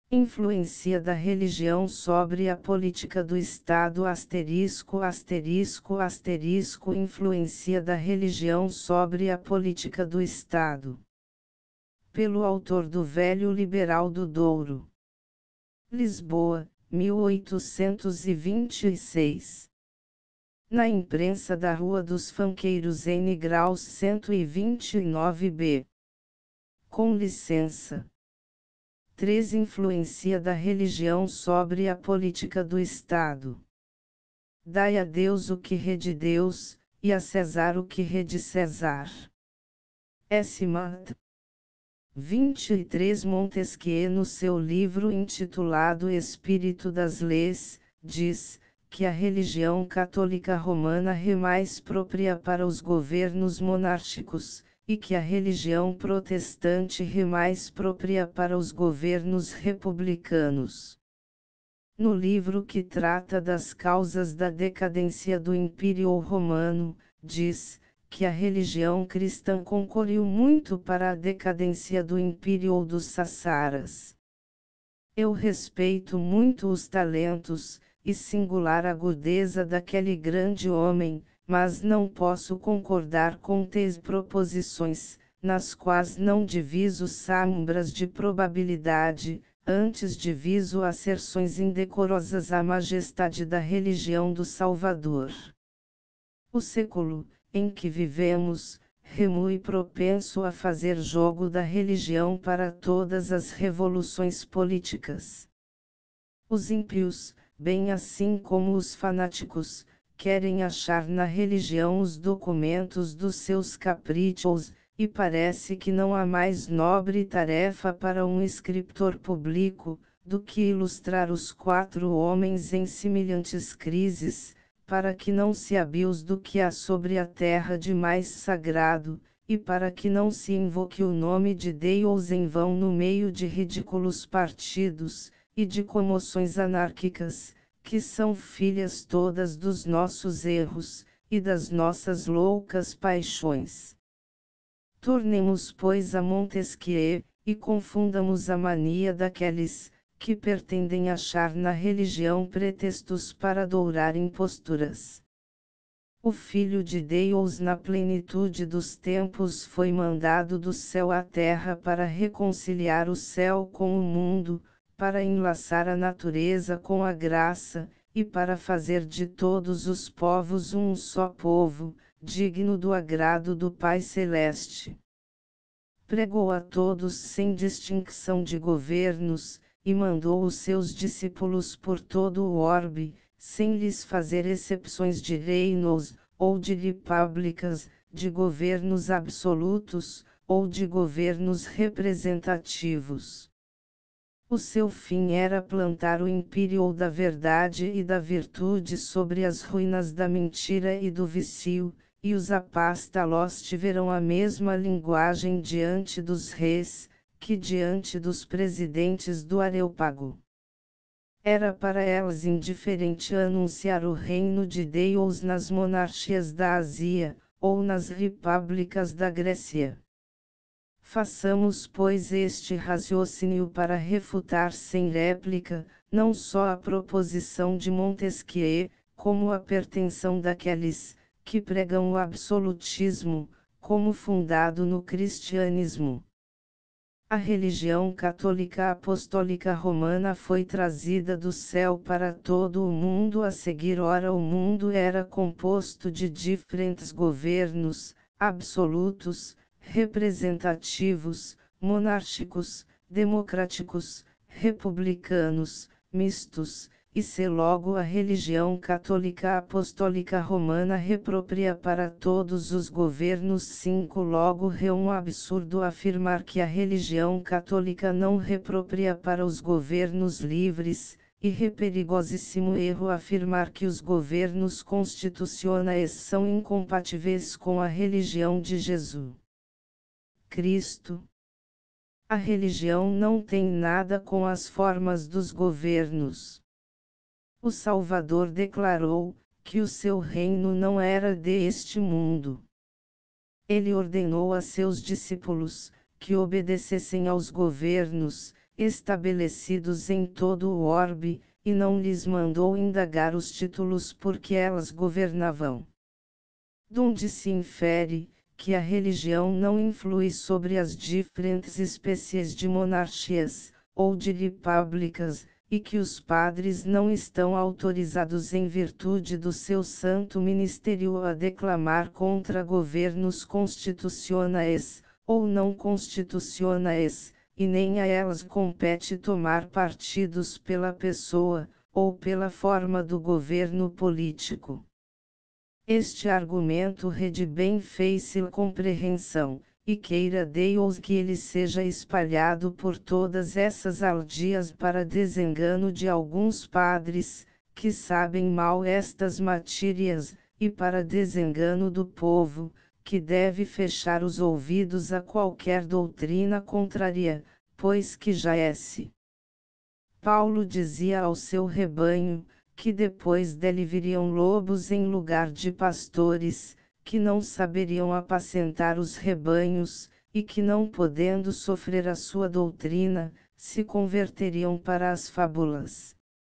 Influência da religião sobre a política do Estado ********** Influência da religião sobre a política do Estado. Pelo autor do Velho Liberal do Douro. Lisboa, 1826. Na imprensa da Rua dos Fanqueiros N. Graus 129b. Com licença. 3. Influência da religião sobre a política do Estado. Dai a Deus o que é de Deus, e a César o que é de César. S. Mat. 23. Montesquieu, no seu livro intitulado Espírito das Leis, diz que a religião católica romana é mais própria para os governos monárquicos, e que a religião protestante é mais própria para os governos republicanos. No livro que trata das causas da decadência do Império Romano, diz que a religião cristã concorreu muito para a decadência do Império dos Sassaras. Eu respeito muito os talentos e singular agudeza daquele grande homem, mas não posso concordar com tais proposições, nas quais não diviso sombras de probabilidade, antes diviso asserções indecorosas à majestade da religião do Salvador. O século em que vivemos é muito propenso a fazer jogo da religião para todas as revoluções políticas. Os ímpios, bem assim como os fanáticos, querem achar na religião os documentos dos seus caprichos, e parece que não há mais nobre tarefa para um escritor público, do que ilustrar os 4 homens em semelhantes crises, para que não se abuse do que há sobre a terra de mais sagrado, e para que não se invoque o nome de Deus em vão no meio de ridículos partidos, e de comoções anárquicas, que são filhas todas dos nossos erros, e das nossas loucas paixões. Tornemos pois a Montesquieu, e confundamos a mania daqueles, que pretendem achar na religião pretextos para dourar imposturas. O Filho de Deus na plenitude dos tempos foi mandado do céu à terra para reconciliar o céu com o mundo, para enlaçar a natureza com a graça, e para fazer de todos os povos um só povo, digno do agrado do Pai Celeste. Pregou a todos sem distinção de governos, e mandou os seus discípulos por todo o orbe, sem lhes fazer exceções de reinos, ou de repúblicas, de governos absolutos, ou de governos representativos. O seu fim era plantar o império da verdade e da virtude sobre as ruínas da mentira e do vício, e os apóstolos tiveram a mesma linguagem diante dos reis, que diante dos presidentes do Areópago. Era para elas indiferente anunciar o reino de Deus nas monarquias da Ásia, ou nas repúblicas da Grécia. Façamos pois este raciocínio para refutar sem réplica, não só a proposição de Montesquieu, como a pretensão daqueles, que pregam o absolutismo, como fundado no cristianismo. A religião católica apostólica romana foi trazida do céu para todo o mundo a seguir. Ora, o mundo era composto de diferentes governos, absolutos, representativos, monárquicos, democráticos, republicanos, mistos, e se logo a religião católica apostólica romana reprópria para todos os governos. 5. Logo é um absurdo afirmar que a religião católica não reprópria para os governos livres, e é perigosíssimo erro afirmar que os governos constitucionais são incompatíveis com a religião de Jesus Cristo. A religião não tem nada com as formas dos governos. O Salvador declarou que o seu reino não era deste mundo. Ele ordenou a seus discípulos que obedecessem aos governos, estabelecidos em todo o orbe, e não lhes mandou indagar os títulos porque elas governavam. Donde se infere, que a religião não influi sobre as diferentes espécies de monarquias, ou de repúblicas, e que os padres não estão autorizados em virtude do seu santo ministério a declamar contra governos constitucionais, ou não constitucionais, e nem a elas compete tomar partidos pela pessoa, ou pela forma do governo político. Este argumento de bem fácil compreensão, e queira Deus que ele seja espalhado por todas essas aldeias para desengano de alguns padres, que sabem mal estas matérias, e para desengano do povo, que deve fechar os ouvidos a qualquer doutrina contrária, pois que já é-se. Paulo dizia ao seu rebanho, que depois dele viriam lobos em lugar de pastores, que não saberiam apacentar os rebanhos, e que não podendo sofrer a sua doutrina, se converteriam para as fábulas.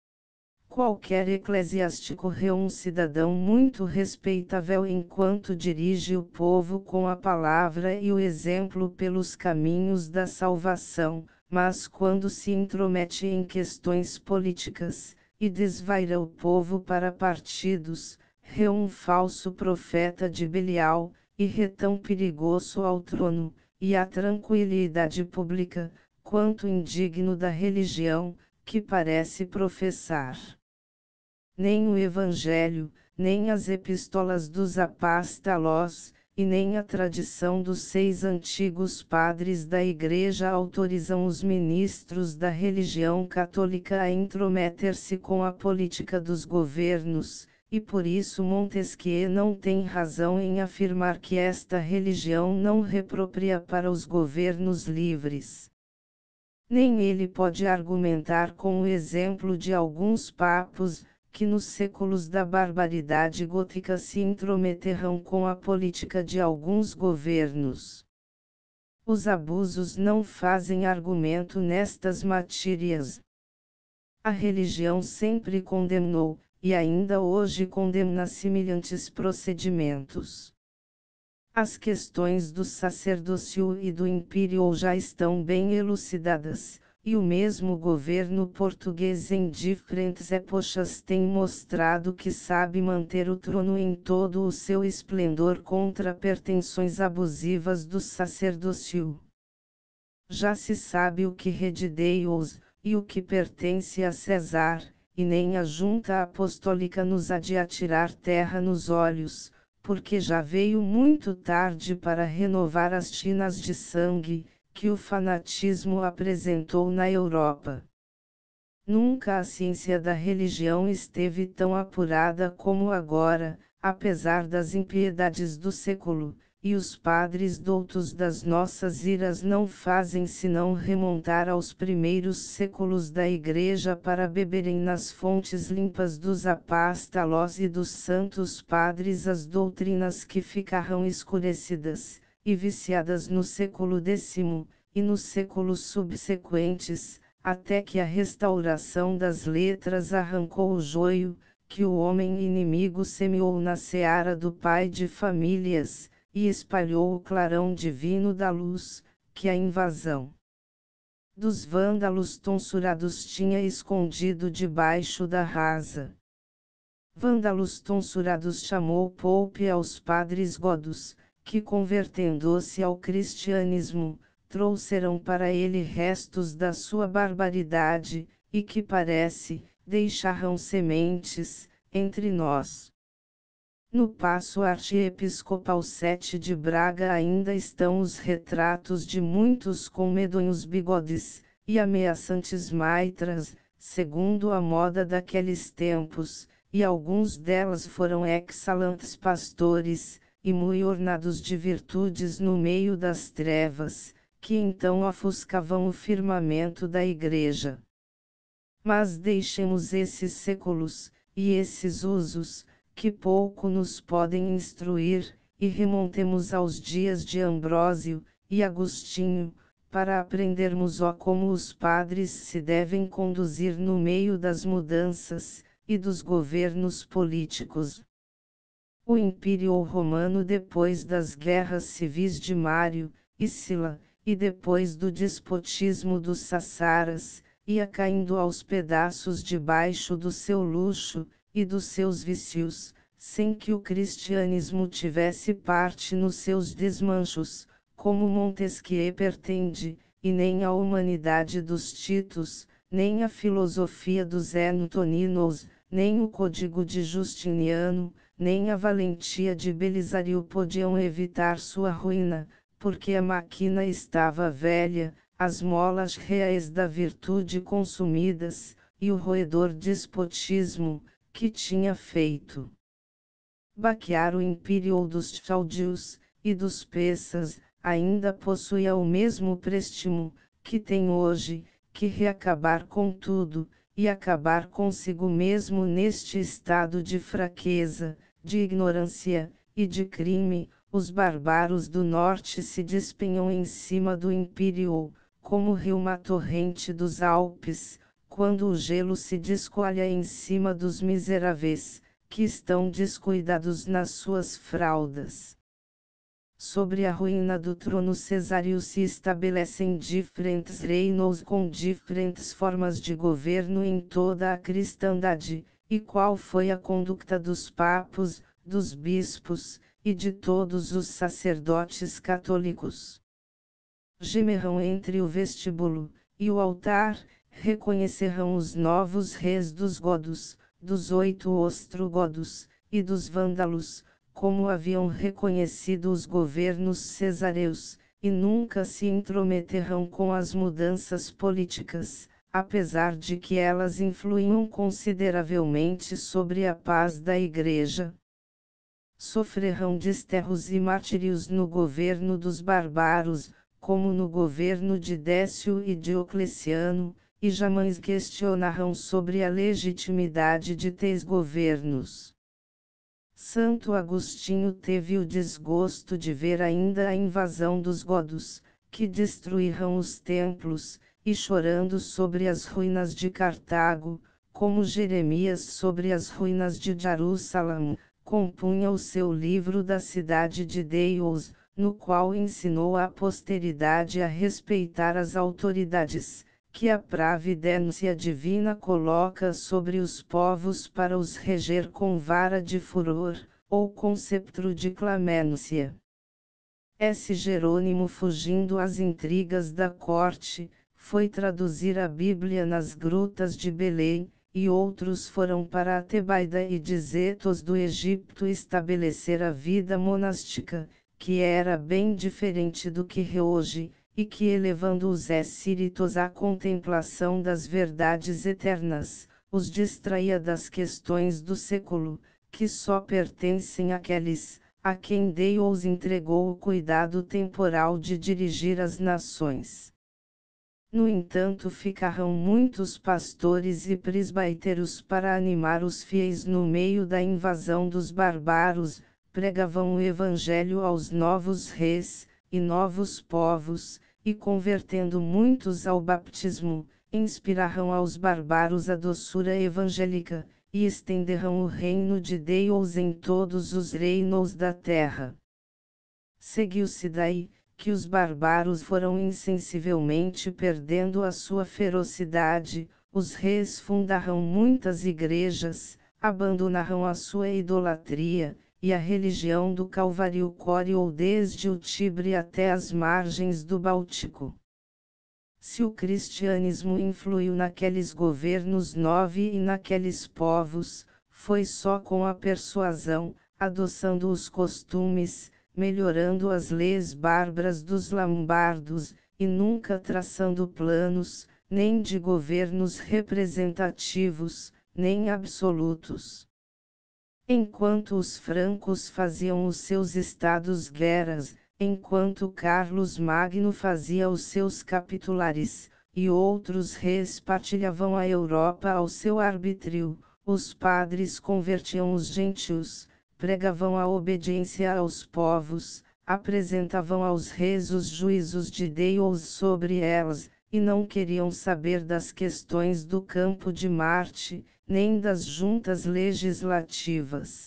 Qualquer eclesiástico é um cidadão muito respeitável enquanto dirige o povo com a palavra e o exemplo pelos caminhos da salvação, mas quando se intromete em questões políticas, e desvaira o povo para partidos, é um falso profeta de Belial, e é tão perigoso ao trono, e à tranquilidade pública, quanto indigno da religião, que parece professar. Nem o Evangelho, nem as epístolas dos apóstolos, e nem a tradição dos 6 antigos padres da Igreja autorizam os ministros da religião católica a intrometer-se com a política dos governos, e por isso Montesquieu não tem razão em afirmar que esta religião não é própria para os governos livres. Nem ele pode argumentar com o exemplo de alguns papos, que nos séculos da barbaridade gótica se intrometerão com a política de alguns governos. Os abusos não fazem argumento nestas matérias. A religião sempre condenou, e ainda hoje condena semelhantes procedimentos. As questões do sacerdócio e do império já estão bem elucidadas, e o mesmo governo português em diferentes épocas tem mostrado que sabe manter o trono em todo o seu esplendor contra pretensões abusivas do sacerdócio. Já se sabe o que é de Deus, e o que pertence a César, e nem a junta apostólica nos há de atirar terra nos olhos, porque já veio muito tarde para renovar as tinas de sangue, que o fanatismo apresentou na Europa. Nunca a ciência da religião esteve tão apurada como agora, apesar das impiedades do século, e os padres doutos das nossas iras não fazem senão remontar aos primeiros séculos da Igreja para beberem nas fontes limpas dos apóstolos e dos santos padres as doutrinas que ficaram escurecidas e viciadas no século X, e nos séculos subsequentes, até que a restauração das letras arrancou o joio, que o homem inimigo semeou na seara do pai de famílias, e espalhou o clarão divino da luz, que a invasão dos vândalos tonsurados tinha escondido debaixo da rasa. Vândalos tonsurados chamou Pope aos padres godos, que convertendo-se ao cristianismo, trouxeram para ele restos da sua barbaridade, e que parece, deixaram sementes, entre nós. No Paço Arciepiscopal 7 de Braga ainda estão os retratos de muitos com medonhos bigodes, e ameaçantes maitras, segundo a moda daqueles tempos, e alguns delas foram excelentes pastores, e muito ornados de virtudes no meio das trevas, que então ofuscavam o firmamento da Igreja. Mas deixemos esses séculos, e esses usos, que pouco nos podem instruir, e remontemos aos dias de Ambrósio, e Agostinho, para aprendermos como os padres se devem conduzir no meio das mudanças, e dos governos políticos. O Império Romano depois das guerras civis de Mário e Sila, e depois do despotismo dos Sassaras, ia caindo aos pedaços debaixo do seu luxo, e dos seus vícios, sem que o cristianismo tivesse parte nos seus desmanchos, como Montesquieu pretende, e nem a humanidade dos Titos, nem a filosofia dos Antoninos, nem o código de Justiniano, nem a valentia de Belisário podiam evitar sua ruína, porque a máquina estava velha, as molas reais da virtude consumidas, e o roedor despotismo, que tinha feito baquear o império dos Chaldeus, e dos Persas, ainda possuía o mesmo préstimo, que tem hoje, que reacabar com tudo, e acabar consigo mesmo neste estado de fraqueza, de ignorância, e de crime. Os bárbaros do norte se despenham em cima do império, como o rio uma torrente dos Alpes, quando o gelo se descoalha em cima dos miseráveis, que estão descuidados nas suas fraldas. Sobre a ruína do trono cesáreo se estabelecem diferentes reinos com diferentes formas de governo em toda a cristandade, e qual foi a conduta dos papos, dos bispos, e de todos os sacerdotes católicos. Gemerão entre o vestíbulo e o altar, reconhecerão os novos reis dos godos, dos 8 ostrogodos, e dos vândalos, como haviam reconhecido os governos cesareus, e nunca se intrometerão com as mudanças políticas, apesar de que elas influíam consideravelmente sobre a paz da Igreja. Sofrerão desterros e martírios no governo dos bárbaros, como no governo de Décio e Diocleciano, e jamais questionarão sobre a legitimidade de tais governos. Santo Agostinho teve o desgosto de ver ainda a invasão dos godos, que destruirão os templos, e chorando sobre as ruínas de Cartago, como Jeremias sobre as ruínas de Jerusalém, compunha o seu livro da Cidade de Deus, no qual ensinou à posteridade a respeitar as autoridades, que a providência divina coloca sobre os povos para os reger com vara de furor, ou com sceptro de clemência. S. Jerônimo, fugindo às intrigas da corte, foi traduzir a Bíblia nas grutas de Belém, e outros foram para a Tebaida e de Zetos do Egito estabelecer a vida monástica, que era bem diferente do que é hoje, e que elevando os espíritos à contemplação das verdades eternas, os distraía das questões do século, que só pertencem àqueles, a quem Deus entregou o cuidado temporal de dirigir as nações. No entanto, ficaram muitos pastores e presbíteros para animar os fiéis no meio da invasão dos bárbaros, pregavam o evangelho aos novos reis, e novos povos, e convertendo muitos ao baptismo, inspiraram aos bárbaros a doçura evangélica, e estenderão o reino de Deus em todos os reinos da terra. Seguiu-se daí, que os bárbaros foram insensivelmente perdendo a sua ferocidade, os reis fundaram muitas igrejas, abandonaram a sua idolatria, e a religião do Calvário coreou desde o Tibre até as margens do Báltico. Se o cristianismo influiu naqueles governos e naqueles povos, foi só com a persuasão, adoçando os costumes, melhorando as leis bárbaras dos lombardos, e nunca traçando planos, nem de governos representativos, nem absolutos. Enquanto os francos faziam os seus estados-guerras, enquanto Carlos Magno fazia os seus capitulares, e outros reis partilhavam a Europa ao seu arbítrio, os padres convertiam os gentios, pregavam a obediência aos povos, apresentavam aos reis os juízos de Deus sobre elas, e não queriam saber das questões do campo de Marte, nem das juntas legislativas.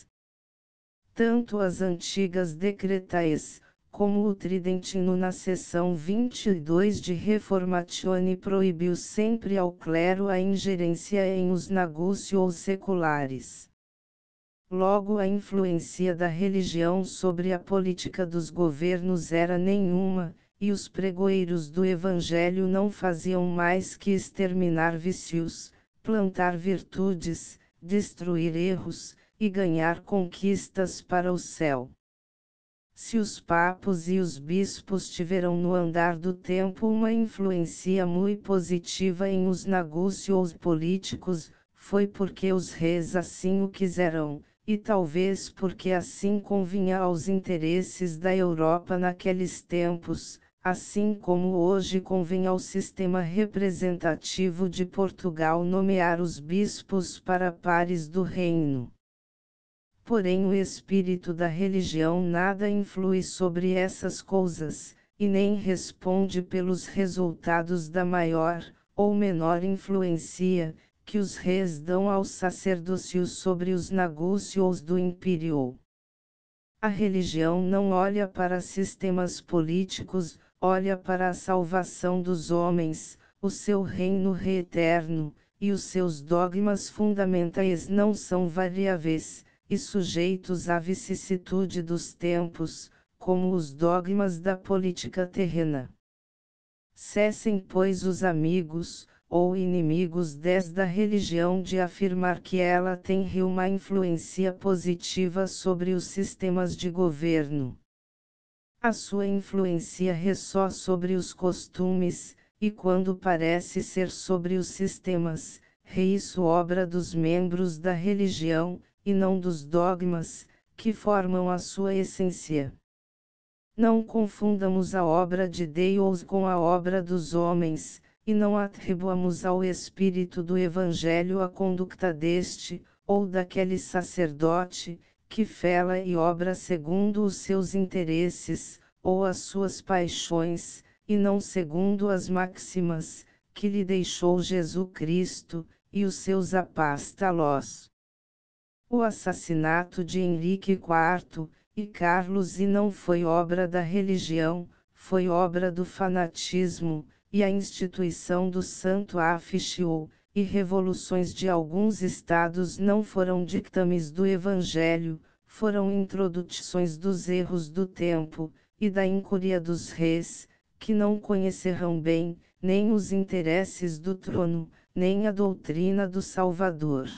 Tanto as antigas decretaes, como o Tridentino na seção 22 de Reformatione proibiu sempre ao clero a ingerência em os negócios seculares. Logo a influência da religião sobre a política dos governos era nenhuma, e os pregoeiros do Evangelho não faziam mais que exterminar vícios, plantar virtudes, destruir erros, e ganhar conquistas para o céu. Se os papos e os bispos tiveram no andar do tempo uma influência muito positiva em os negócios políticos, foi porque os reis assim o quiseram, e talvez porque assim convinha aos interesses da Europa naqueles tempos, assim como hoje convém ao sistema representativo de Portugal nomear os bispos para pares do reino. Porém o espírito da religião nada influi sobre essas coisas, e nem responde pelos resultados da maior, ou menor influência, que os reis dão aos sacerdócios sobre os negócios do império. A religião não olha para sistemas políticos, olha para a salvação dos homens, o seu reino eterno, e os seus dogmas fundamentais não são variáveis, e sujeitos à vicissitude dos tempos, como os dogmas da política terrena. Cessem, pois, os amigos, ou inimigos da religião de afirmar que ela tem uma influência positiva sobre os sistemas de governo. A sua influência ressó sobre os costumes, e quando parece ser sobre os sistemas, isso obra dos membros da religião, e não dos dogmas, que formam a sua essência. Não confundamos a obra de Deus com a obra dos homens, e não atribuamos ao espírito do Evangelho a conduta deste, ou daquele sacerdote, que fala e obra segundo os seus interesses, ou as suas paixões, e não segundo as máximas, que lhe deixou Jesus Cristo, e os seus apóstolos. O assassinato de Henrique IV e Carlos não foi obra da religião, foi obra do fanatismo, e a instituição do Santo Ofício, e revoluções de alguns estados não foram dictames do Evangelho, foram introduções dos erros do tempo, e da incúria dos reis, que não conheceram bem, nem os interesses do trono, nem a doutrina do Salvador.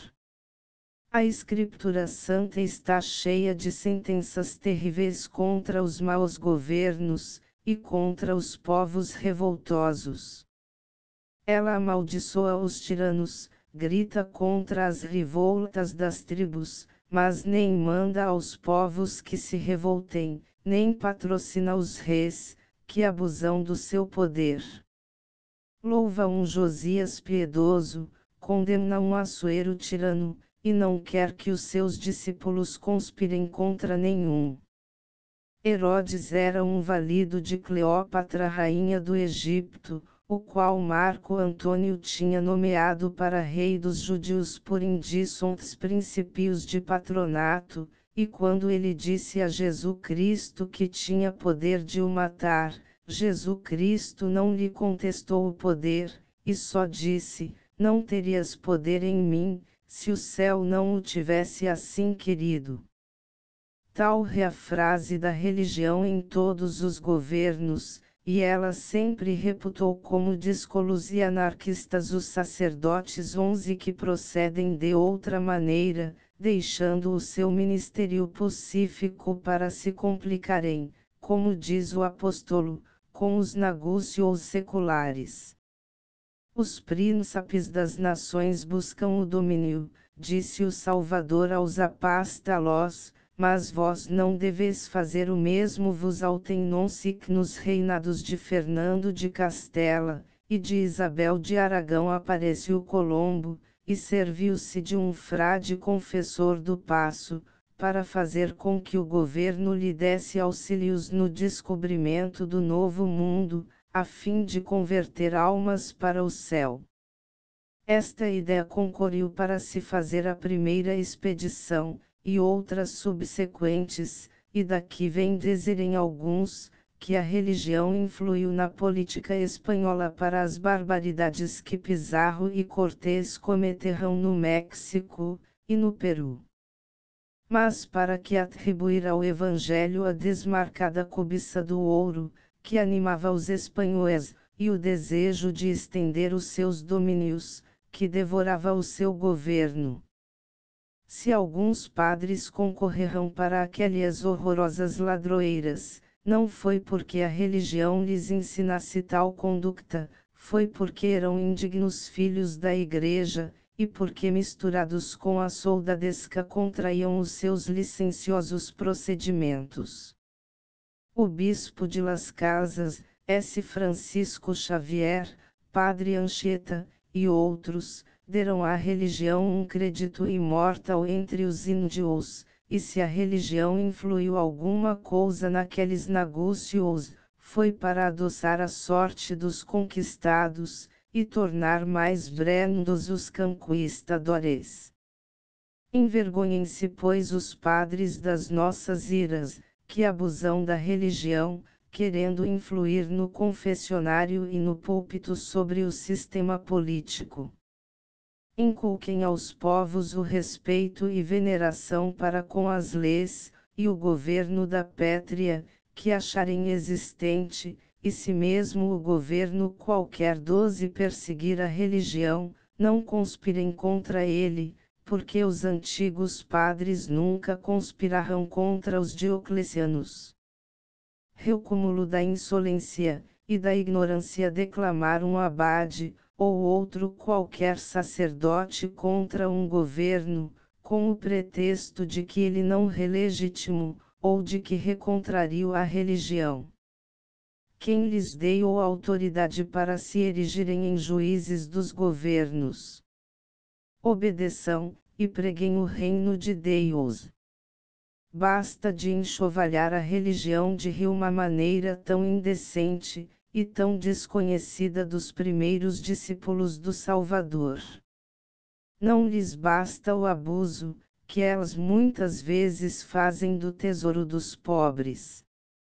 A Escritura Santa está cheia de sentenças terríveis contra os maus governos, e contra os povos revoltosos. Ela amaldiçoa os tiranos, grita contra as revoltas das tribos, mas nem manda aos povos que se revoltem, nem patrocina os reis, que abusam do seu poder. Louva um Josias piedoso, condena um Assuero tirano, e não quer que os seus discípulos conspirem contra nenhum. Herodes era um valido de Cleópatra rainha do Egito, o qual Marco Antônio tinha nomeado para rei dos judeus por indísontos princípios de patronato, e quando ele disse a Jesus Cristo que tinha poder de o matar, Jesus Cristo não lhe contestou o poder, e só disse, não terias poder em mim, se o céu não o tivesse assim querido. Tal é a frase da religião em todos os governos, e ela sempre reputou como díscolos e anarquistas os sacerdotes 11 que procedem de outra maneira, deixando o seu ministério pacífico para se complicarem, como diz o apóstolo, com os negócios seculares. Os príncipes das nações buscam o domínio, disse o Salvador aos apóstolos, mas vós não deveis fazer o mesmo vos alternam-se que nos reinados de Fernando de Castela, e de Isabel de Aragão apareceu Colombo, e serviu-se de um frade confessor do Paço, para fazer com que o governo lhe desse auxílios no descobrimento do novo mundo, a fim de converter almas para o céu. Esta ideia concorreu para se fazer a primeira expedição, e outras subsequentes, e daqui vem dizerem alguns, que a religião influiu na política espanhola para as barbaridades que Pizarro e Cortés cometeram no México, e no Peru. Mas para que atribuir ao Evangelho a desmarcada cobiça do ouro, que animava os espanhóis, e o desejo de estender os seus domínios, que devorava o seu governo. Se alguns padres concorreram para aquelas horrorosas ladroeiras, não foi porque a religião lhes ensinasse tal conduta, foi porque eram indignos filhos da Igreja, e porque misturados com a soldadesca contraíam os seus licenciosos procedimentos. O bispo de Las Casas, S. Francisco Xavier, padre Anchieta, e outros, deram à religião um crédito imortal entre os índios, e se a religião influiu alguma coisa naqueles negócios, foi para adoçar a sorte dos conquistados, e tornar mais brandos os conquistadores. Envergonhem-se, pois, os padres das nossas iras, que abusam da religião, querendo influir no confessionário e no púlpito sobre o sistema político. Inculquem aos povos o respeito e veneração para com as leis, e o governo da pátria, que acharem existente, e se mesmo o governo qualquer dose perseguir a religião, não conspirem contra ele, porque os antigos padres nunca conspiraram contra os dioclecianos. Recúmulo da insolência, e da ignorância declamar um abade, ou outro qualquer sacerdote contra um governo, com o pretexto de que ele não é legítimo, ou de que recontrariu a religião. Quem lhes deu autoridade para se erigirem em juízes dos governos? Obedeçam, e preguem o reino de Deus. Basta de enxovalhar a religião de uma maneira tão indecente, e tão desconhecida dos primeiros discípulos do Salvador. Não lhes basta o abuso, que elas muitas vezes fazem do tesouro dos pobres.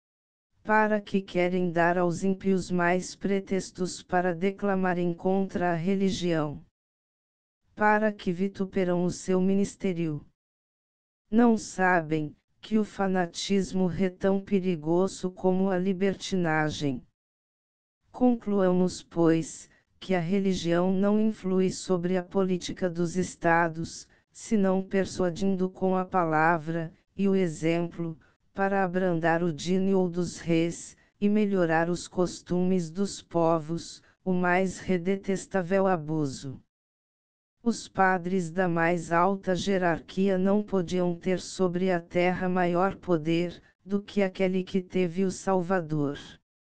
Para que querem dar aos ímpios mais pretextos para declamarem contra a religião? Para que vituperam o seu ministério? Não sabem, que o fanatismo é tão perigoso como a libertinagem. Concluamos, pois, que a religião não influi sobre a política dos estados, senão persuadindo com a palavra, e o exemplo, para abrandar o dínio dos reis, e melhorar os costumes dos povos, o mais redetestável abuso. Os padres da mais alta jerarquia não podiam ter sobre a terra maior poder, do que aquele que teve o Salvador.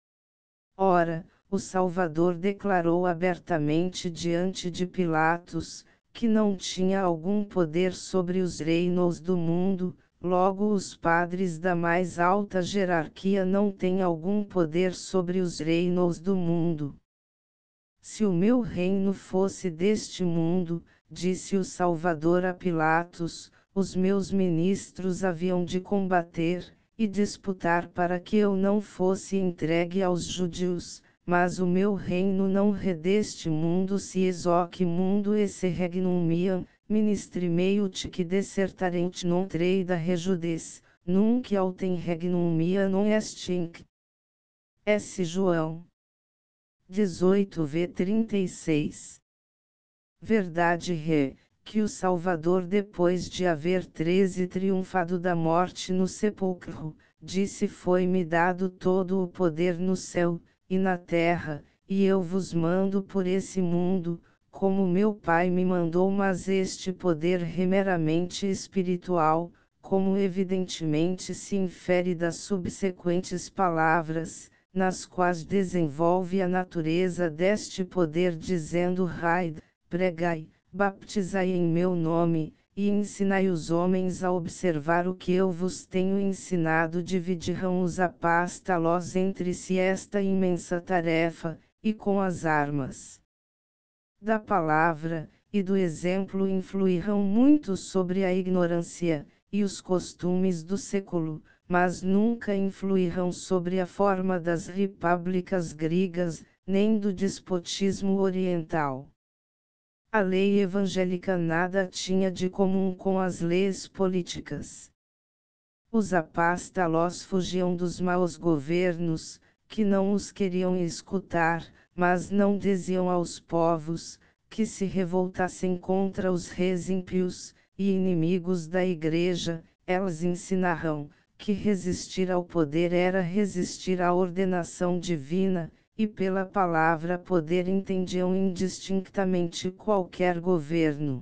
Ora, o Salvador declarou abertamente diante de Pilatos, que não tinha algum poder sobre os reinos do mundo, logo os padres da mais alta jerarquia não têm algum poder sobre os reinos do mundo. Se o meu reino fosse deste mundo, disse o Salvador a Pilatos, os meus ministros haviam de combater, e disputar para que eu não fosse entregue aos judeus, mas o meu reino não é deste mundo, se exoque mundo esse regnum miam, ministri meio-te que desertarente non trei da rejudes, nunc autem regnum mia non est inc. S. João 18:36. Verdade é, que o Salvador, depois de haver triunfado da morte no sepulcro, disse: foi-me dado todo o poder no céu, e na terra, e eu vos mando por esse mundo, como meu Pai me mandou, mas este poder é meramente espiritual, como evidentemente se infere das subsequentes palavras, nas quais desenvolve a natureza deste poder, dizendo: Raid, pregai, baptizai em meu nome, e ensinai os homens a observar o que eu vos tenho ensinado. Dividirão os apóstolos entre si esta imensa tarefa, e com as armas da palavra e do exemplo influirão muito sobre a ignorância e os costumes do século, mas nunca influirão sobre a forma das repúblicas gregas, nem do despotismo oriental. A lei evangélica nada tinha de comum com as leis políticas. Os apóstolos fugiam dos maus governos, que não os queriam escutar, mas não diziam aos povos, que se revoltassem contra os reis ímpios, e inimigos da igreja. Elas ensinaram, que resistir ao poder era resistir à ordenação divina, e pela palavra poder entendiam indistintamente qualquer governo.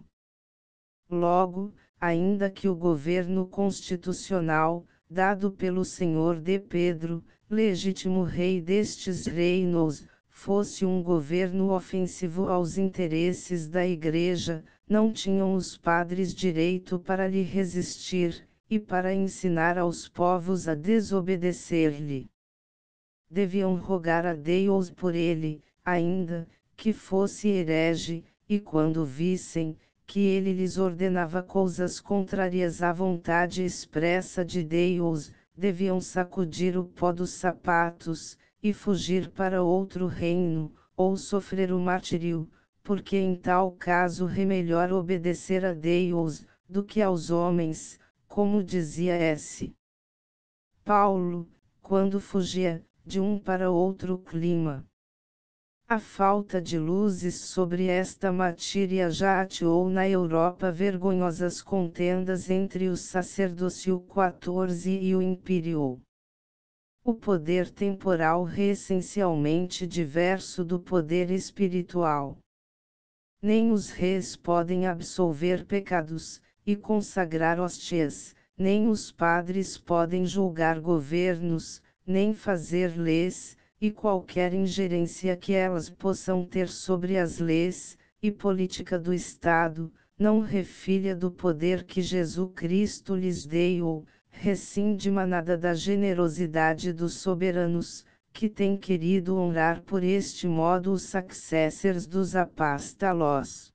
Logo, ainda que o governo constitucional, dado pelo Senhor de Pedro, legítimo rei destes reinos, fosse um governo ofensivo aos interesses da Igreja, não tinham os padres direito para lhe resistir, e para ensinar aos povos a desobedecer-lhe. Deviam rogar a Deus por ele, ainda que fosse herege, e quando vissem que ele lhes ordenava coisas contrárias à vontade expressa de Deus, deviam sacudir o pó dos sapatos, e fugir para outro reino, ou sofrer o martírio, porque em tal caso é melhor obedecer a Deus, do que aos homens, como dizia S. Paulo, quando fugia de um para outro clima. A falta de luzes sobre esta matéria já atiou na Europa vergonhosas contendas entre o sacerdócio XIV e o Império. O poder temporal é essencialmente diverso do poder espiritual. Nem os reis podem absolver pecados, e consagrar hóstias, nem os padres podem julgar governos, nem fazer leis, e qualquer ingerência que elas possam ter sobre as leis e política do Estado, não é filha do poder que Jesus Cristo lhes deu, rescinde manada da generosidade dos soberanos, que têm querido honrar por este modo os sucessores dos apóstolos.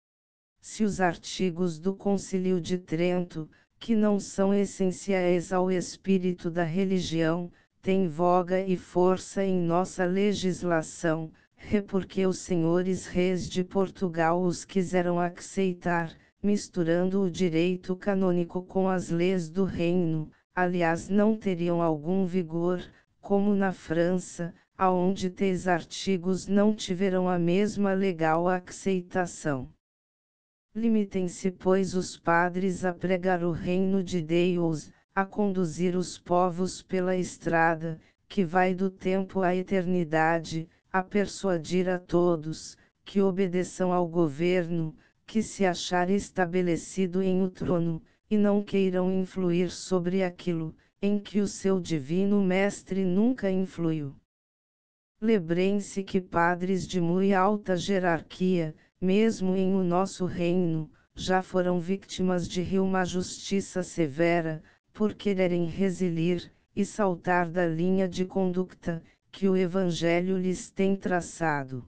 Se os artigos do Concílio de Trento, que não são essenciais ao espírito da religião, têm voga e força em nossa legislação, é porque os senhores reis de Portugal os quiseram aceitar, misturando o direito canônico com as leis do reino. Aliás, não teriam algum vigor, como na França, aonde tais artigos não tiveram a mesma legal aceitação. Limitem-se, pois, os padres a pregar o reino de Deus, a conduzir os povos pela estrada, que vai do tempo à eternidade, a persuadir a todos, que obedeçam ao governo, que se achar estabelecido em o trono, e não queiram influir sobre aquilo, em que o seu divino mestre nunca influiu. Lembrem-se que padres de muito alta jerarquia, mesmo em o nosso reino, já foram vítimas de uma justiça severa, por quererem resilir, e saltar da linha de conduta, que o Evangelho lhes tem traçado.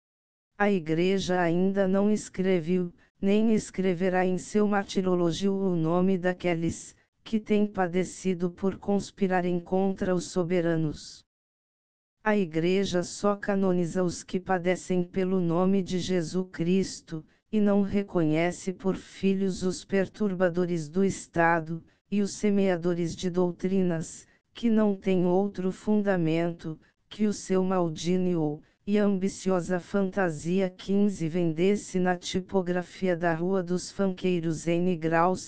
A Igreja ainda não escreveu, nem escreverá em seu martirológio o nome daqueles, que têm padecido por conspirarem contra os soberanos. A Igreja só canoniza os que padecem pelo nome de Jesus Cristo, e não reconhece por filhos os perturbadores do Estado, e os semeadores de doutrinas, que não têm outro fundamento, que o seu maldinho, e ambiciosa fantasia 15 vendesse na tipografia da Rua dos Fanqueiros N graus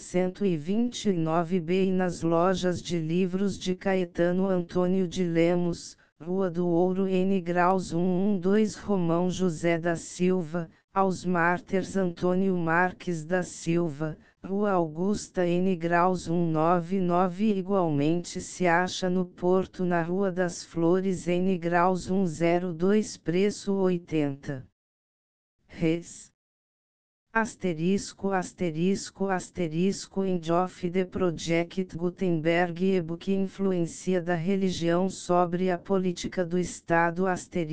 129B e nas lojas de livros de Caetano Antônio de Lemos, Rua do Ouro N graus 112 Romão José da Silva, aos Mártires Antônio Marques da Silva, Rua Augusta N graus 199 igualmente se acha no Porto na Rua das Flores N graus 102 preço 80 Res. End of the Project Gutenberg e-book Influência da religião sobre a política do Estado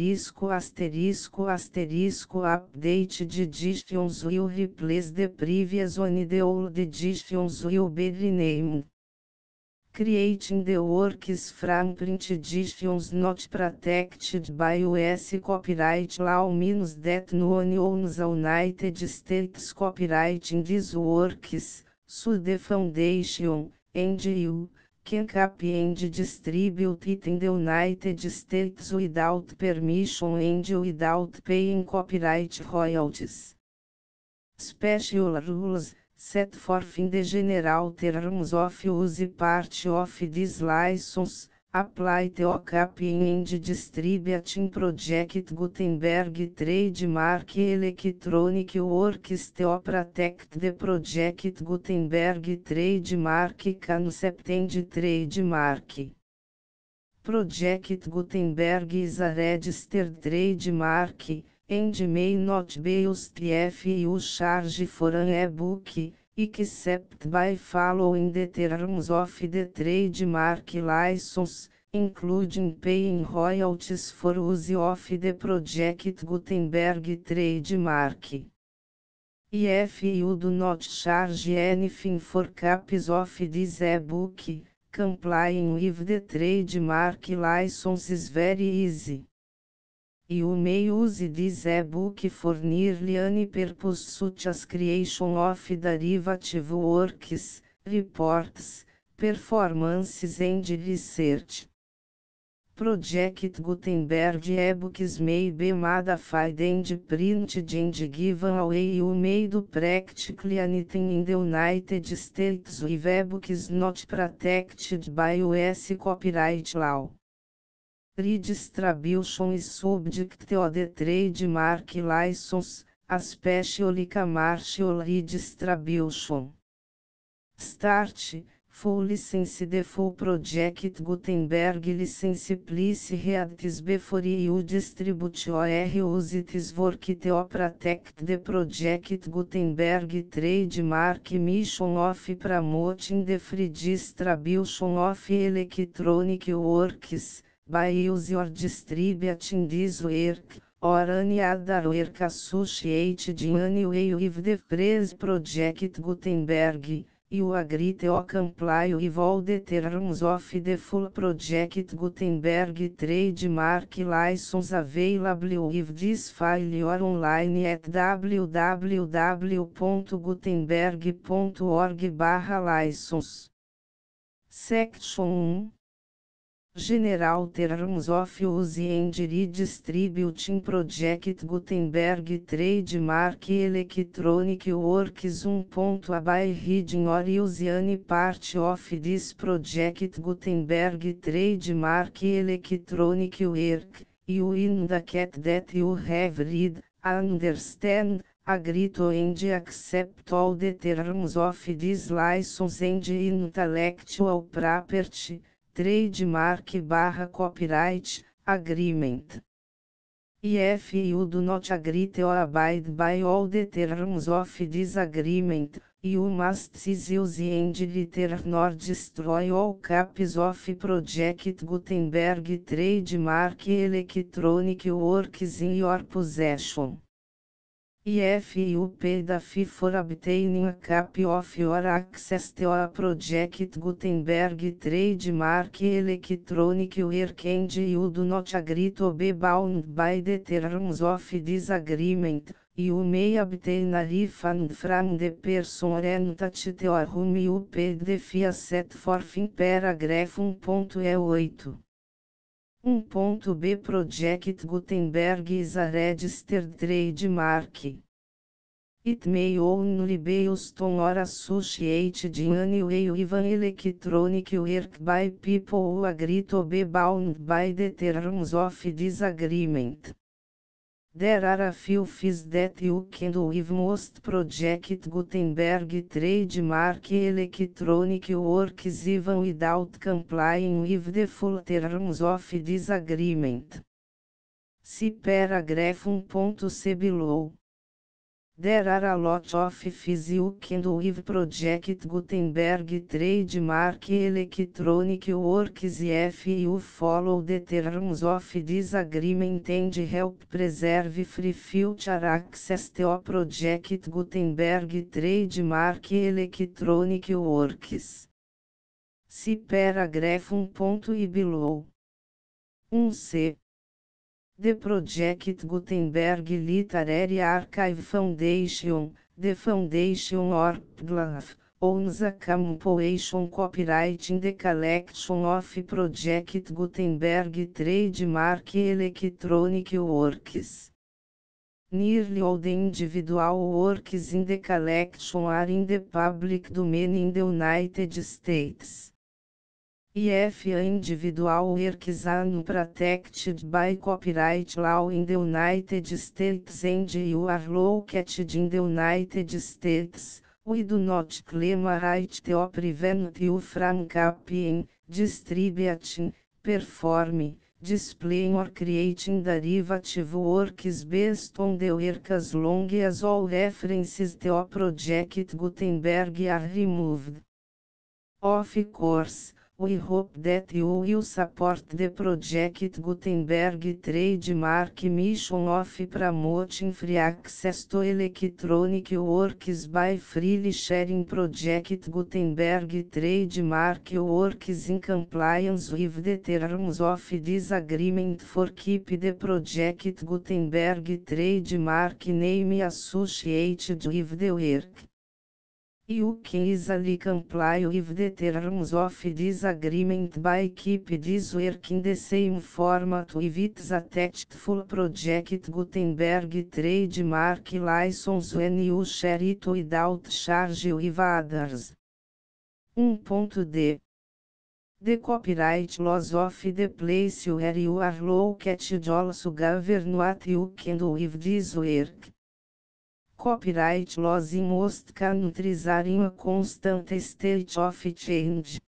Updated editions will replace the previous one. The old editions will be renamed. Creating the works from print editions not protected by US copyright law means that no one owns the United States copyright in these works, so the foundation, and you, can copy and distribute it in the United States without permission and without paying copyright royalties. Special rules, set forth in the general terms of use part of this license, apply to copying and distributing Project Gutenberg trademark electronic works to protect the Project Gutenberg trademark concept and trademark. Project Gutenberg is a registered trademark, and may not be used if you charge for an e-book, except by following the terms of the trademark license, including paying royalties for use of the Project Gutenberg trademark. If you do not charge anything for copies of this e-book, complying with the trademark license is very easy. You may use this e-book for nearly any purpose such as creation of derivative works, reports, performances and research. Project Gutenberg e-books may be modified and printed and given away. You may do practically anything in the United States with e-books not protected by US copyright law. Redistribution is subject to the trademark license, especially commercial redistribution. Start, full license. The full Project Gutenberg license please read this before you distribute or use this work to protect the Project Gutenberg trademark mission of promoting the free distribution of electronic works, by use or distributing this work, or any other work associated in any way with the phrase Project Gutenberg. You agree to comply with all the terms of the full Project Gutenberg trademark license available with this file or online at www.gutenberg.org/license. Section 1. General Terms of Use and Redistributing Project Gutenberg Trademark Electronic Works 1. By reading or use any part of this Project Gutenberg Trademark Electronic Work, you indicate that you have read, understand, agree to and accept all the terms of this license and intellectual property, trademark/copyright, agreement. If you do not agree to abide by all the terms of this agreement, you must cease use and return or destroy all copies of Project Gutenberg trademark electronic works in your possession. If you paid a fee for obtaining a copy of your access to a Project Gutenberg trademark electronic work and you do not agree to be bound by the terms of this agreement, you may obtain a refund from the person or entity to whom you paid the fee set forth in paragraph 1.8. 1.b Project Gutenberg is a registered trademark. It may only be used on or associated in any way with an electronic work by people who agree to be bound by the terms of this agreement. There are a few fees that you can do with most Project Gutenberg trademark electronic works even without complying with the full terms of this agreement. See paragraph 1.c below. There are a lot of fees you can do with Project Gutenberg trademark electronic works if you follow the terms of this agreement and help preserve free future access to Project Gutenberg trademark electronic works. See paragraph 1.I below. 1c. The Project Gutenberg Literary Archive Foundation, the foundation or PGLAF, owns a compilation copyright in the collection of Project Gutenberg trademark electronic works. Nearly all the individual works in the collection are in the public domain in the United States. If individual works are not protected by copyright law in the United States and you are located in the United States, we do not claim a right to prevent you from copying, distributing, performing, displaying or creating derivative works based on the work as long as all references to Project Gutenberg are removed. Of course, we hope that you will support the Project Gutenberg trademark mission of promoting free access to electronic works by freely sharing Project Gutenberg trademark works in compliance with the terms of this agreement for keep the Project Gutenberg trademark name associated with the work. You can easily comply with the terms of this agreement by keep this work in the same format with its attached full Project Gutenberg trademark license when you share it without charge with others. 1.d. The copyright laws of the place where you are located also govern what you can do with this work. Copyright laws in most countries are in a constant state of change.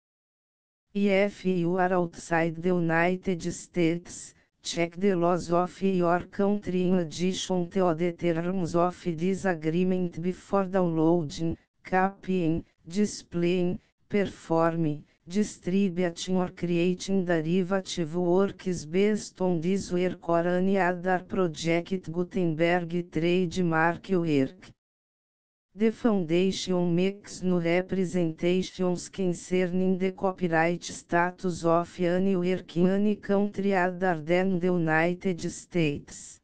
If you are outside the United States, check the laws of your country in addition to the terms of this agreement before downloading, copying, displaying, performing, distributing or creating derivative works based on this work or any other Project Gutenberg trademark work. The Foundation makes no representations concerning the copyright status of any work in any country other than the United States.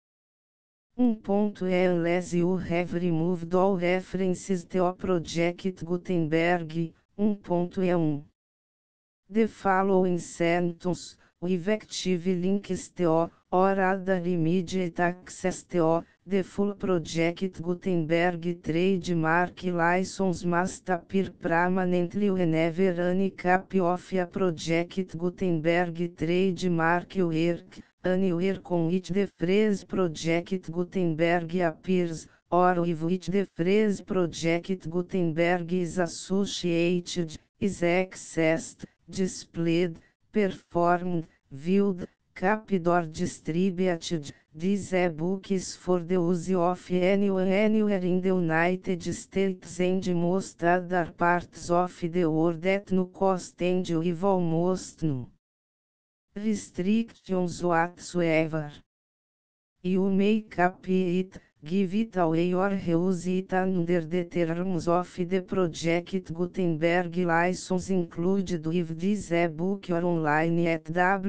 1.E Unless you have removed all references to Project Gutenberg. 1.E1. The following sentence, with active links to, or other immediate access to, the full Project Gutenberg trademark license must appear permanently whenever any copy of a Project Gutenberg trademark work, anywhere on which the phrase Project Gutenberg appears, or with which the phrase Project Gutenberg is associated, is accessed, displayed, performed, viewed, copied or distributed. This e-book is for the use of anyone anywhere in the United States and most other parts of the world at no cost and with almost no restrictions whatsoever. You may copy it, give it away or reuse it under the terms of the Project Gutenberg license included with this e-book or online at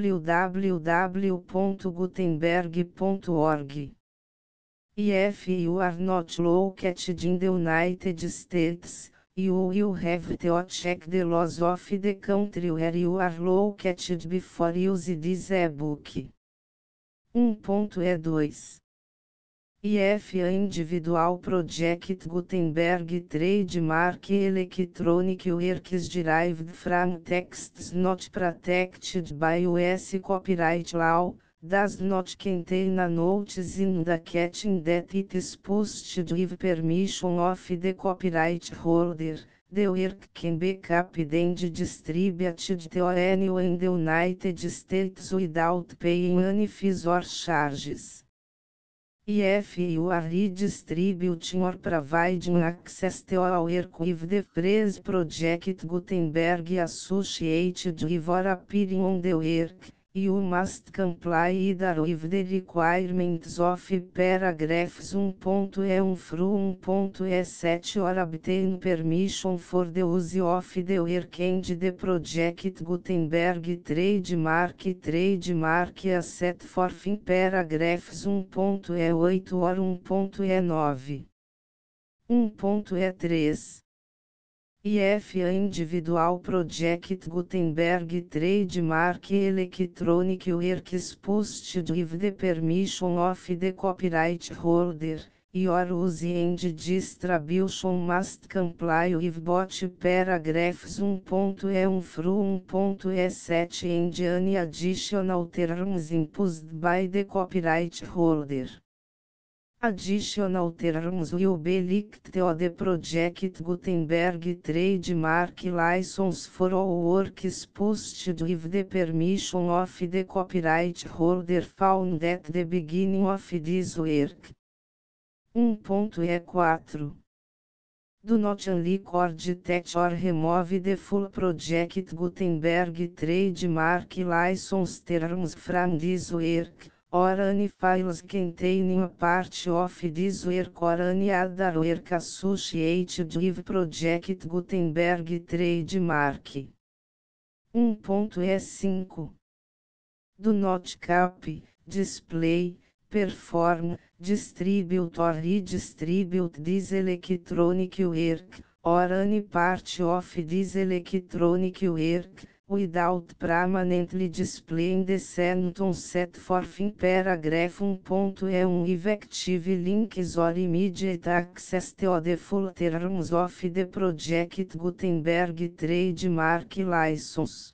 www.gutenberg.org. If you are not located in the United States, you will have to check the laws of the country where you are located before use this e-book. 1.E2. If a individual Project Gutenberg trademark electronic works derived from texts not protected by US copyright law, does not contain a notice indicating that it is posted with permission of the copyright holder, the work can be copied and distributed to anyone in the United States without paying any fees or charges. If you are redistributing or providing access to a work with the phrase Project Gutenberg associated with or appearing on the work, you must comply either with the requirements of paragraphs 1.e1 through 1.e7 or obtain permission for the use of the work and the Project Gutenberg trademark as set forth in paragraphs 1.e8 or 1.e9. 1.e3. If a individual Project Gutenberg trademark electronic works posted with the permission of the copyright holder, your use and distribution must comply with both paragraphs 1.e1 through 1.e7 and any additional terms imposed by the copyright holder. Additional terms will be linked to the Project Gutenberg trademark license for all works posted with the permission of the copyright holder found at the beginning of this work. 1.e4. Do not unrecord, touch or remove the full Project Gutenberg trademark license terms from this work, or any files containing a part of this work or any other work associated with Project Gutenberg trademark. 1.e5. Do not copy, display, perform, distribute or redistribute this electronic work, or any part of this electronic work, without permanently displaying the sentence set forth in paragraph 1.e1 effective links or immediate access to the full terms of the Project Gutenberg trademark license.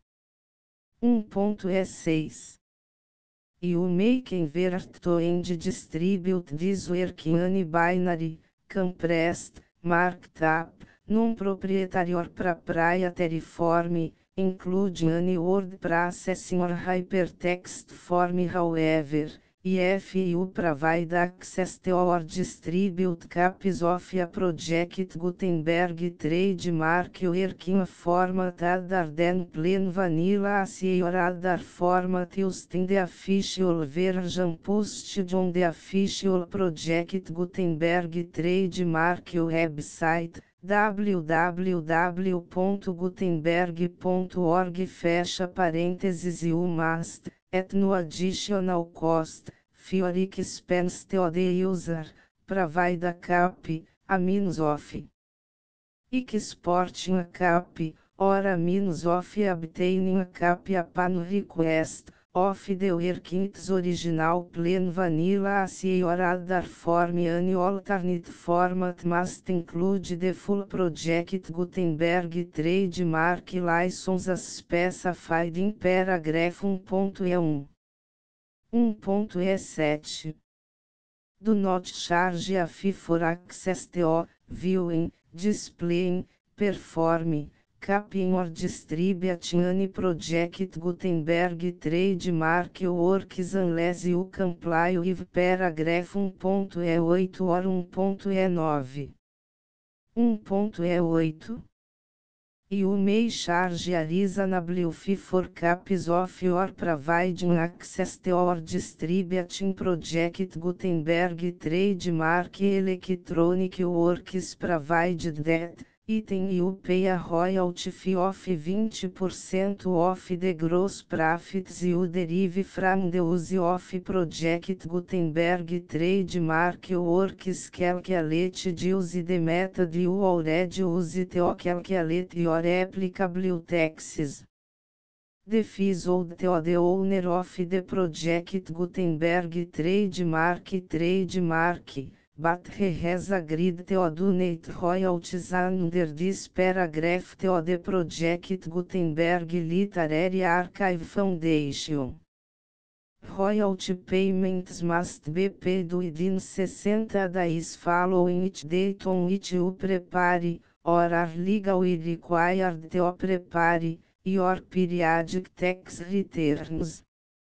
1.e6. You may convert to and distribute this work in any binary, compressed, marked up, non-proprietary or proprietary form, including any word processing or hypertext form. However, if you provide access to or distribute copies of a Project Gutenberg trademark work in a format other than plain vanilla ASCII or other format used in the official version posted on the official Project Gutenberg trademark website, www.gutenberg.org, fecha parênteses, you must, at no additional cost, for expense to the user, provide a copy, a means of exporting a copy, or a means of obtaining a copy upon request, of the work in its original plain vanilla ASCII or other form. Any alternate format must include the full Project Gutenberg trademark license as specified in paragraph 1.e1. 1.e7. Do not charge a fee for access to, viewing, displaying, performing, copying or distributing any Project Gutenberg trademark works unless you comply with paragraph 1.e8 or 1.e9. 1.e8. You may charge a reasonable fee for copies of your providing access to or distributing Project Gutenberg trademark electronic works provided that, item you pay a royalty fee of 20% of the gross profits you derive from the use of Project Gutenberg trademark works calculated using the method you already use to calculate your applicable taxes. The fees owed to the owner of the Project Gutenberg trademark, but he has agreed to donate royalties under this paragraph to the Project Gutenberg Literary Archive Foundation. Royalty payments must be paid within 60 days following each date on which you prepare, or are legally required to prepare, your periodic tax returns.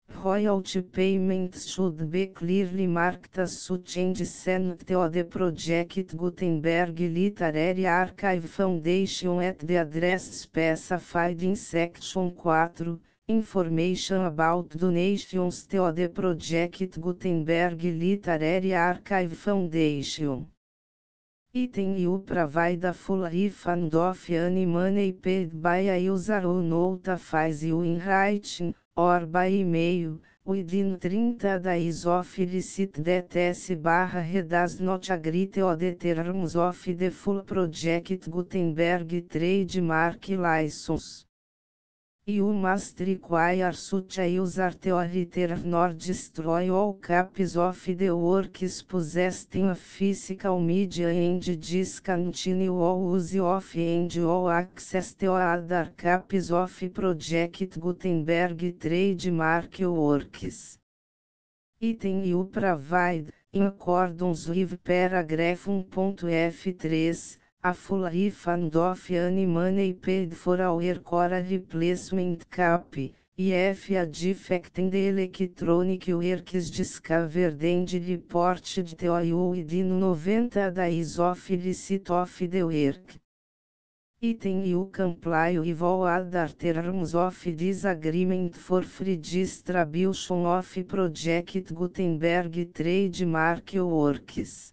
Royalty payments should be clearly marked as such and sent to the Project Gutenberg Literary Archive Foundation at the address specified in Section 4, Information about donations to the Project Gutenberg Literary Archive Foundation. Item you provide a full refund of any money paid by a user who notifies you in writing, or by email, within 30 days of receipt that S/he does not agree to the terms of the full Project Gutenberg trademark license. You must require such a user to return or destroy all copies of the works possessed in a physical media and discontinue all use of and all access to other copies of Project Gutenberg trademark works. Item you provide, in accordance with paragraph 1.f3, a full refund of any money paid for our core replacement copy, if a defect in the electronic work is discovered and reported to you within 90 days of receipt of the work. Item you comply with all other terms of this agreement for free distribution of Project Gutenberg trademark works.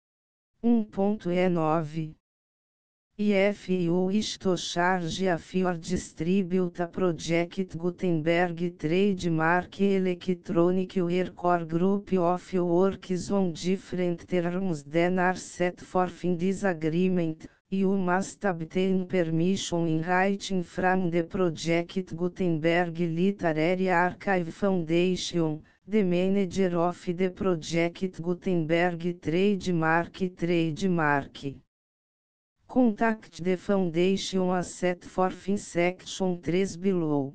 1.E9 If you wish to charge a fee or distribute a Project Gutenberg trademark electronic work or group of works on different terms than are set forth in this agreement, you must obtain permission in writing from the Project Gutenberg Literary Archive Foundation, the manager of the Project Gutenberg trademark. Contact the foundation as set forth in section 3 below.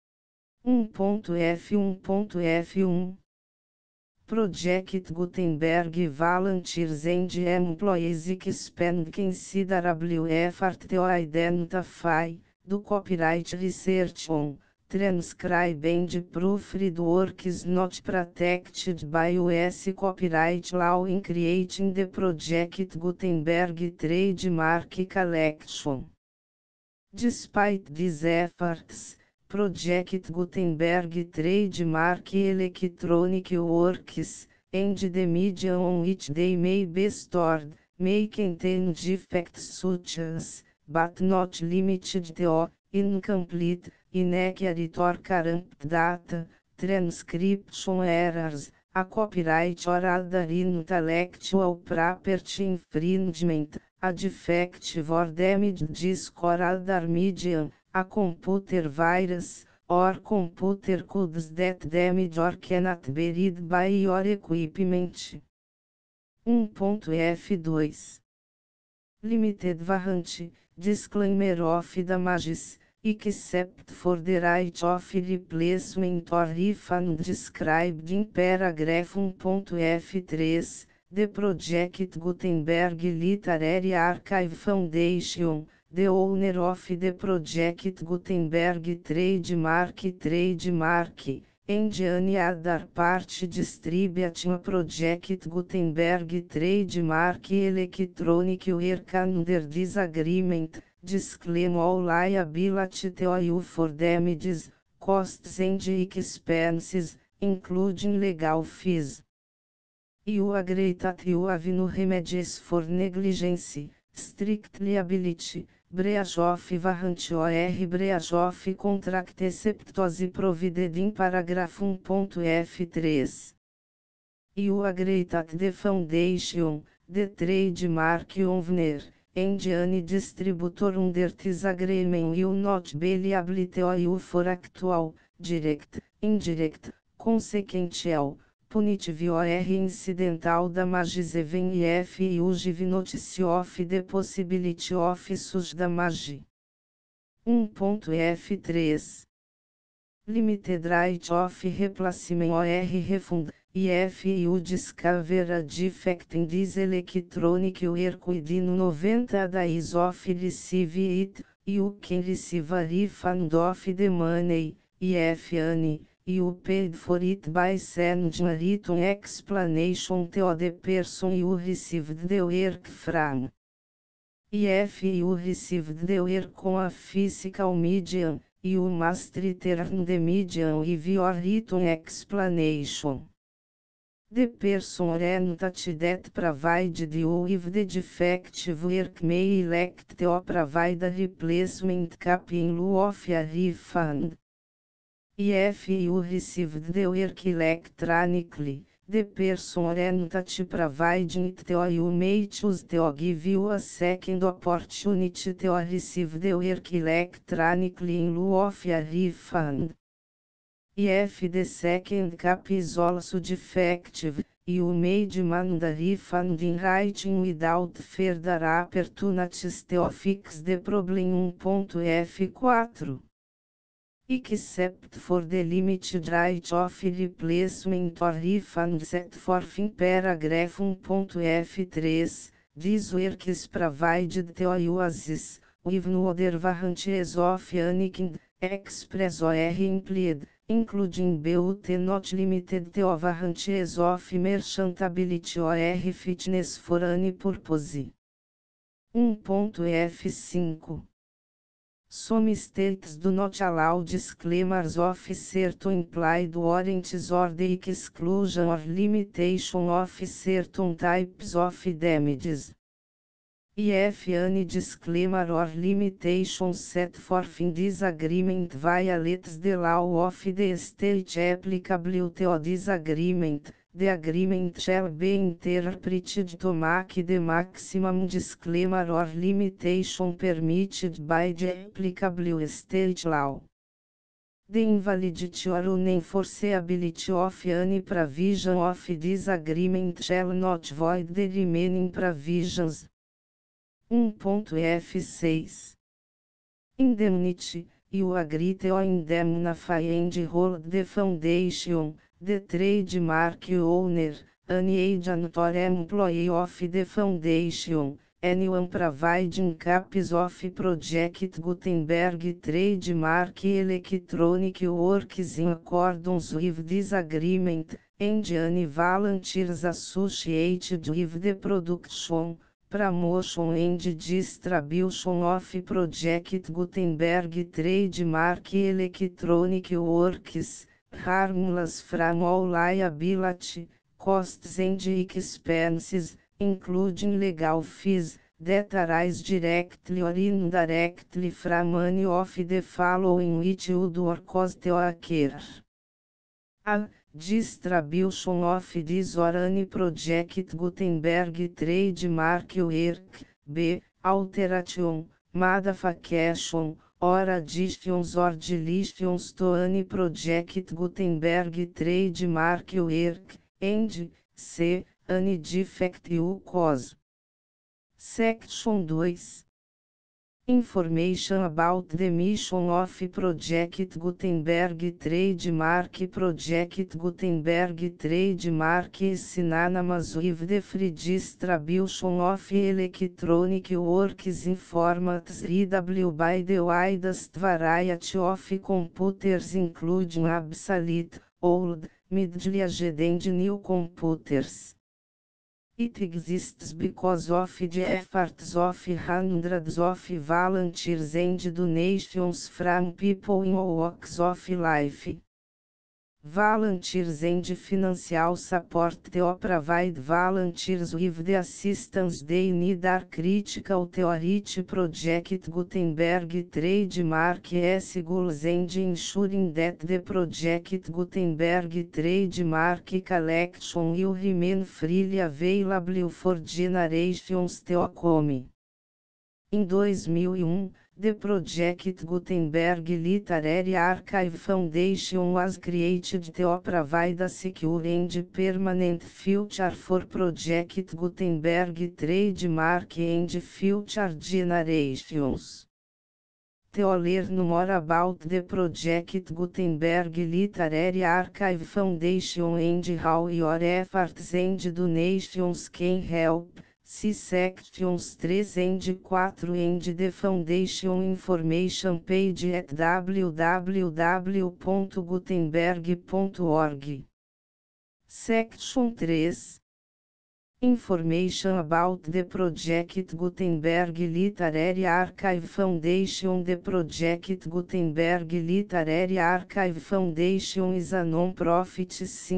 1.f1.f1 Project Gutenberg volunteers and employees expend considerable effort to identify, do copyright research on, transcribe and proofread works not protected by U.S. copyright law in creating the Project Gutenberg trademark collection. Despite these efforts, Project Gutenberg trademark electronic works, and the media on which they may be stored, may contain defects such as, but not limited to, incomplete, inaccurate or corrupt data, transcription errors, a copyright or other intellectual property infringement, a defective or damaged disk or other medium, a computer virus, or computer codes that damage or cannot be read by your equipment. 1.f2 Limited warranty, disclaimer of damages, except for the right of replacement or refund described in paragraph 1.f3, the Project Gutenberg Literary Archive Foundation, the owner of the Project Gutenberg trademark, and any other party distributing a Project Gutenberg trademark electronic work under this agreement, disclaim all liability to you for damages, costs and expenses, including legal fees. You agree that you have no remedies for negligence, strict liability, breach of warranty or breach of contract except as provided in paragraph 1.f3. You agree that the foundation, the trademark owner, and any distributor under this agreement will not be liable to you for actual, direct, indirect, consequential, punitive or incidental damages even if you give notice of the possibility of such damage. 1.f3 Limited right of replacement or refund, if you discover a defect in this electronic work within 90 days of receive it, you can receive a refund of the money, if any, you paid for it by sending a written explanation to the person you received the work from. If you received the work on a physical medium, you must return the medium with your written explanation. The person or entity that provided you with the defective work may elect to provide a replacement copy in lieu of a refund. If you received the work electronically, the person or entity providing it to you may choose to give you a second opportunity to receive the work electronically in lieu of a refund. If the second copy is also defective, you may demand a refund in writing without further opportunities to fix the problem. 1.F4 Except for the limited right of replacement or refund set forth in paragraph 1.F3, this work is provided to you as is, with no other warranties of any kind, express or implied, including but not limited to warranties of merchantability or fitness for any purpose. 1.F5 Some states do not allow disclaimers of certain implied warranties or the exclusion or limitation of certain types of damages. If any disclaimer or limitation set forth in this agreement violates the law of the state applicable to this agreement, the agreement shall be interpreted to make the maximum disclaimer or limitation permitted by the applicable state law. The invalidity or unenforceability of any provision of this agreement shall not void the remaining provisions. 1.F6 Indemnity, you agree to indemnify and hold the foundation, the trademark owner, any agent or employee of the foundation, anyone providing copies of Project Gutenberg trademark electronic works in accordance with this agreement, and any volunteers associated with the production, promotion and distribution of Project Gutenberg trademark electronic works, harmless from all liability, costs and expenses, including legal fees, that arise directly or indirectly from any of the following which would or cause to occur. A. Distribution of this or any Project Gutenberg trademark work. B. Alteration, modification, or additions or deletions to any Project Gutenberg trademark work, and C. Any defect you cause. Section 2. Information about the mission of Project Gutenberg trademark. Project Gutenberg trademark is synonymous with the free distribution of electronic works in formats readable by the widest variety of computers, including obsolete, old, middle-aged and new computers. It exists because of the efforts of hundreds of volunteers and donations from people in all walks of life. Volunteers and financial support to provide volunteers with the assistance they need are critical to reach Project Gutenberg trademark goals and ensuring that the Project Gutenberg trademark collection will remain freely available for generations to come. Em 2001, the Project Gutenberg Literary Archive Foundation was created to provide a secure and permanent future for Project Gutenberg trademark and future generations. To learn more about the Project Gutenberg Literary Archive Foundation and how your efforts and donations can help, See sections 3 and 4 and the Foundation information page at www.gutenberg.org. Section 3. Information about the Project Gutenberg Literary Archive Foundation. The Project Gutenberg Literary Archive Foundation is a non-profit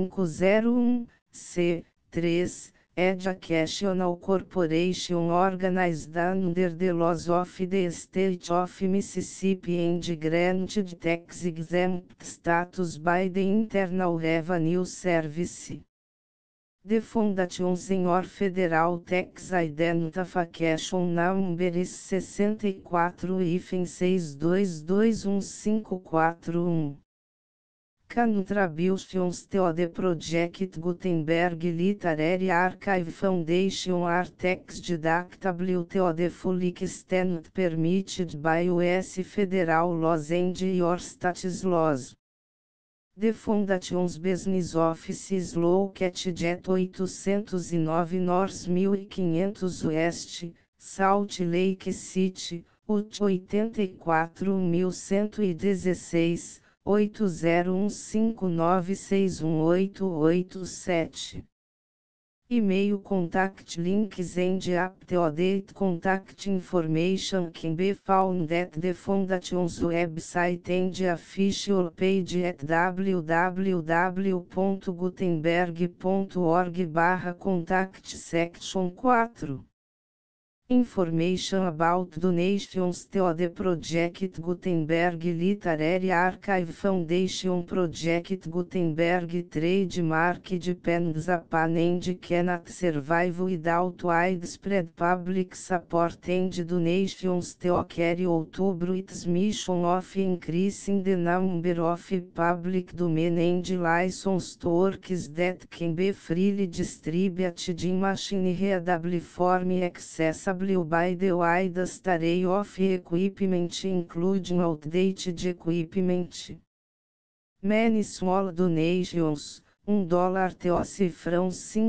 501(c)(3) educational corporation organized under the laws of the State of Mississippi and granted tax-exempt status by the Internal Revenue Service. The Foundation Senhor Federal Tax Identification Number is 64-6221541. Contributions to the Project Gutenberg Literary Archive Foundation are tax deductible to the full extent permitted by U.S. federal laws and your state's laws. The Foundation's business office is located at 809 North 1500 West, Salt Lake City, Utah 84116, 8015961887. E-mail contact links and up-to-date contact information can be found at the Foundation's website and official page at www.gutenberg.org/contact section 4. Information about donations to the Project Gutenberg Literary Archive Foundation. Project Gutenberg trademark depends upon and cannot survive without widespread public support and donations to carry out its mission of increasing the number of public domain and licensed works that can be freely distributed in machine-readable form accessible by the widest array of equipment including outdated equipment. Many small donations, $1 to cifrão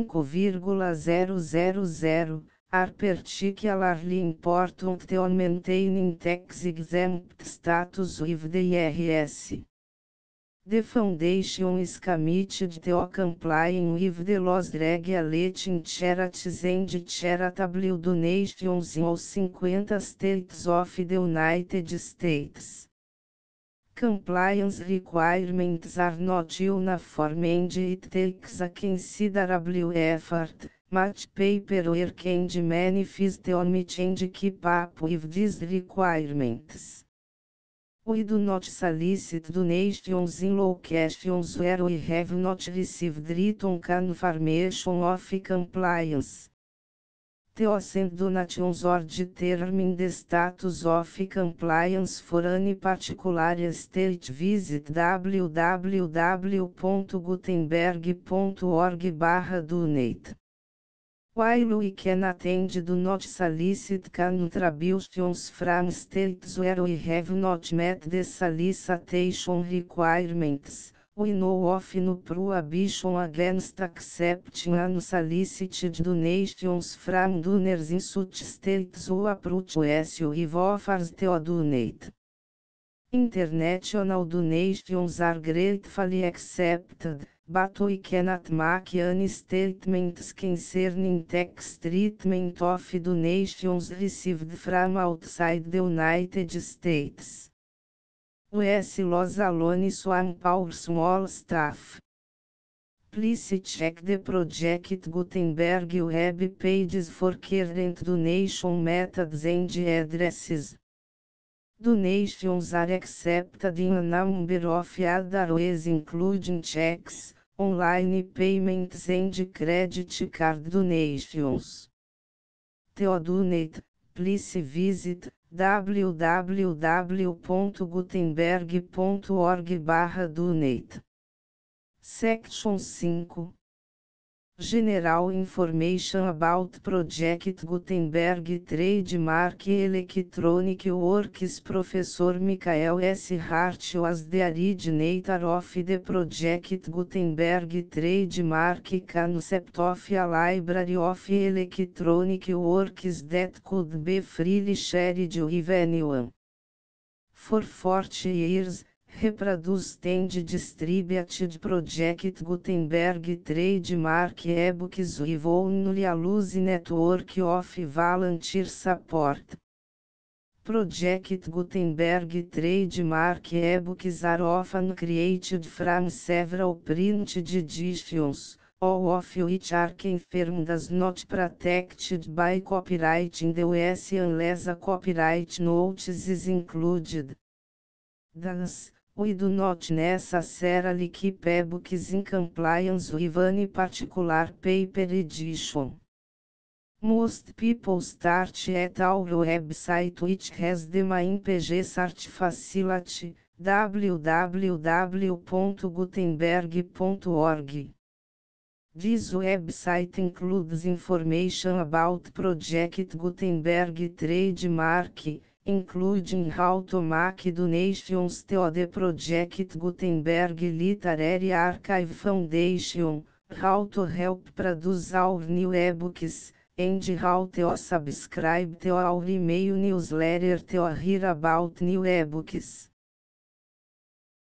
5,000, are particularly important to maintaining tax-exempt status with the IRS. The Foundation is committed to complying with the laws regulating charities and charitable donations in all 50 states of the United States. Compliance requirements are not uniform and it takes a considerable effort, much paperwork and many fees to meet and keep up with these requirements. We do not solicit donations in locations where we have not received written confirmation of compliance. To send donations or determine the status of compliance for any particular state, visit www.gutenberg.org/donate. While we cannot and do not solicit contributions from states where we have not met the solicitation requirements, we know of no prohibition against accepting unsolicited donations from donors in such states who approach us with offers to donate. International donations are gratefully accepted, but we cannot make any statements concerning tax treatment of donations received from outside the United States. US laws alone swamp our small staff. Please check the Project Gutenberg web pages for current donation methods and addresses. Donations are accepted in a number of other ways including checks, online payments and credit card donations. To donate, please visit www.gutenberg.org/donate. Section 5. General Information About Project Gutenberg Trademark Electronic Works. Professor Michael S. Hart was the originator of the Project Gutenberg Trademark concept of a library of electronic works that could be freely shared with anyone. For 40 years, reproduced and distributed Project Gutenberg trademark ebooks with only a loose network of volunteer support. Project Gutenberg trademark ebooks are often created from several printed editions, all of which are confirmed as not protected by copyright in the US unless a copyright notice is included. Thus, we do not necessarily keep ebooks in compliance with any particular paper edition. Most people start at our website, which has the main page search facility, www.gutenberg.org. This website includes information about Project Gutenberg trademark, including how to make donations to the Project Gutenberg Literary Archive Foundation, how to help produce our new ebooks, and how to subscribe to our email newsletter to hear about new ebooks.